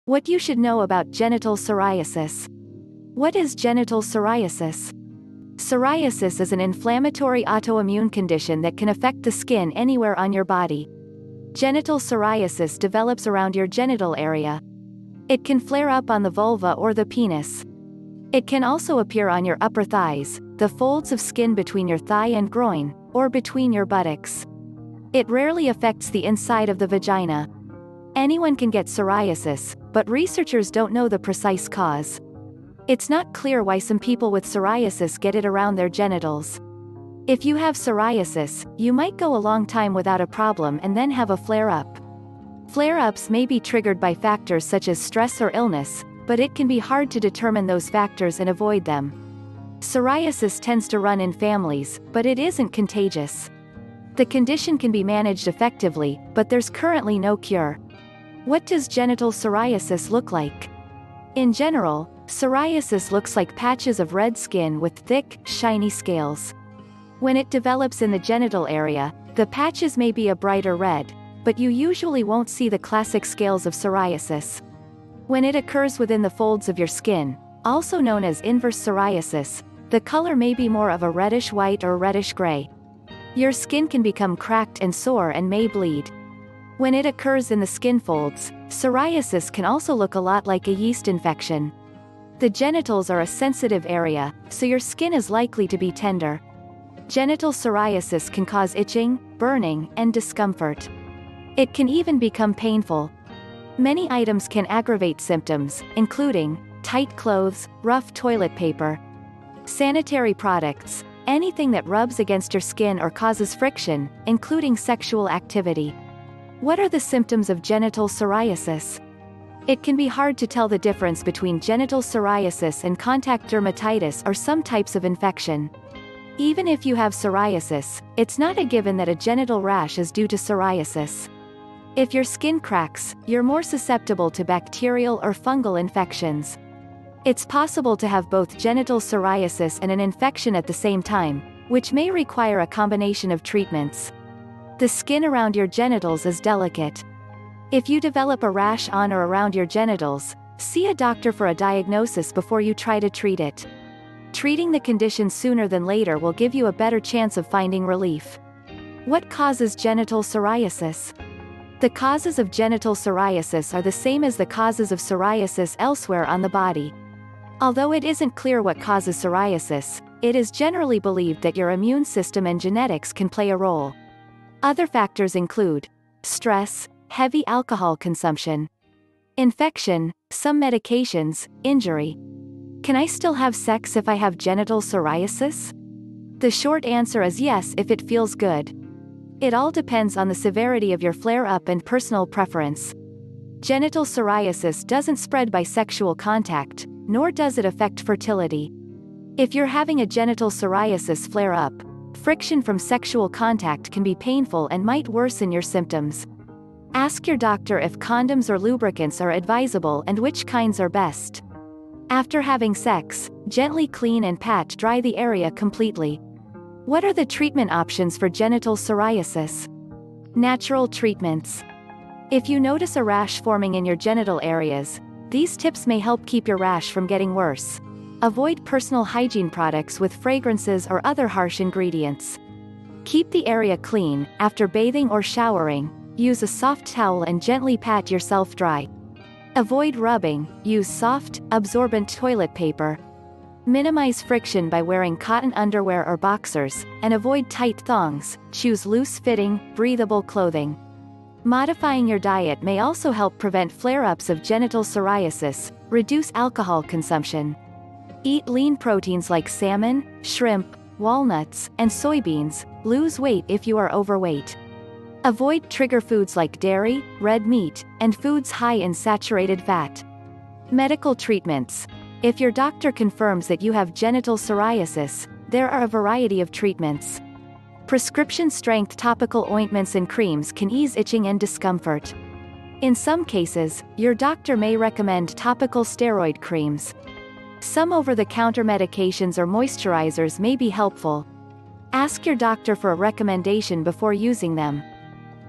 What you should know about genital psoriasis. What is genital psoriasis? Psoriasis is an inflammatory autoimmune condition that can affect the skin anywhere on your body. Genital psoriasis develops around your genital area. It can flare up on the vulva or the penis. It can also appear on your upper thighs, the folds of skin between your thigh and groin, or between your buttocks. It rarely affects the inside of the vagina. Anyone can get psoriasis, but researchers don't know the precise cause. It's not clear why some people with psoriasis get it around their genitals. If you have psoriasis, you might go a long time without a problem and then have a flare-up. Flare-ups may be triggered by factors such as stress or illness, but it can be hard to determine those factors and avoid them. Psoriasis tends to run in families, but it isn't contagious. The condition can be managed effectively, but there's currently no cure. What does genital psoriasis look like? In general, psoriasis looks like patches of red skin with thick, shiny scales. When it develops in the genital area, the patches may be a brighter red, but you usually won't see the classic scales of psoriasis. When it occurs within the folds of your skin, also known as inverse psoriasis, the color may be more of a reddish-white or reddish-gray. Your skin can become cracked and sore and may bleed. When it occurs in the skin folds, psoriasis can also look a lot like a yeast infection. The genitals are a sensitive area, so your skin is likely to be tender. Genital psoriasis can cause itching, burning, and discomfort. It can even become painful. Many items can aggravate symptoms, including tight clothes, rough toilet paper, sanitary products, anything that rubs against your skin or causes friction, including sexual activity. What are the symptoms of genital psoriasis? It can be hard to tell the difference between genital psoriasis and contact dermatitis or some types of infection. Even if you have psoriasis, it's not a given that a genital rash is due to psoriasis. If your skin cracks, you're more susceptible to bacterial or fungal infections. It's possible to have both genital psoriasis and an infection at the same time, which may require a combination of treatments. The skin around your genitals is delicate. If you develop a rash on or around your genitals, see a doctor for a diagnosis before you try to treat it. Treating the condition sooner than later will give you a better chance of finding relief. What causes genital psoriasis? The causes of genital psoriasis are the same as the causes of psoriasis elsewhere on the body. Although it isn't clear what causes psoriasis, it is generally believed that your immune system and genetics can play a role. Other factors include stress, heavy alcohol consumption, infection, some medications, injury. Can I still have sex if I have genital psoriasis? The short answer is yes if it feels good. It all depends on the severity of your flare-up and personal preference. Genital psoriasis doesn't spread by sexual contact, nor does it affect fertility. If you're having a genital psoriasis flare-up, friction from sexual contact can be painful and might worsen your symptoms. Ask your doctor if condoms or lubricants are advisable and which kinds are best. After having sex, gently clean and pat dry the area completely. What are the treatment options for genital psoriasis? Natural treatments. If you notice a rash forming in your genital areas, these tips may help keep your rash from getting worse. Avoid personal hygiene products with fragrances or other harsh ingredients. Keep the area clean. After bathing or showering, use a soft towel and gently pat yourself dry. Avoid rubbing. Use soft, absorbent toilet paper. Minimize friction by wearing cotton underwear or boxers, and avoid tight thongs. Choose loose-fitting, breathable clothing. Modifying your diet may also help prevent flare-ups of genital psoriasis. Reduce alcohol consumption. Eat lean proteins like salmon, shrimp, walnuts, and soybeans. Lose weight if you are overweight. Avoid trigger foods like dairy, red meat, and foods high in saturated fat. Medical treatments. If your doctor confirms that you have genital psoriasis, there are a variety of treatments. Prescription-strength topical ointments and creams can ease itching and discomfort. In some cases, your doctor may recommend topical steroid creams. Some over-the-counter medications or moisturizers may be helpful. Ask your doctor for a recommendation before using them.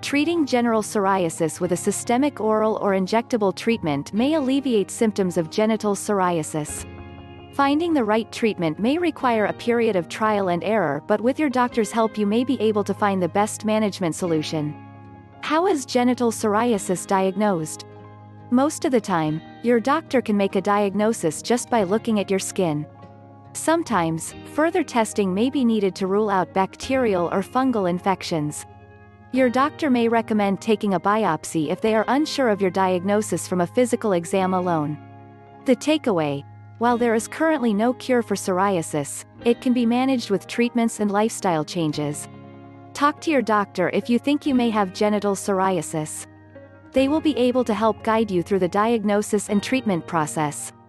Treating general psoriasis with a systemic oral or injectable treatment may alleviate symptoms of genital psoriasis. Finding the right treatment may require a period of trial and error, but with your doctor's help you may be able to find the best management solution. How is genital psoriasis diagnosed? Most of the time, your doctor can make a diagnosis just by looking at your skin. Sometimes, further testing may be needed to rule out bacterial or fungal infections. Your doctor may recommend taking a biopsy if they are unsure of your diagnosis from a physical exam alone. The takeaway: while there is currently no cure for psoriasis, it can be managed with treatments and lifestyle changes. Talk to your doctor if you think you may have genital psoriasis. They will be able to help guide you through the diagnosis and treatment process.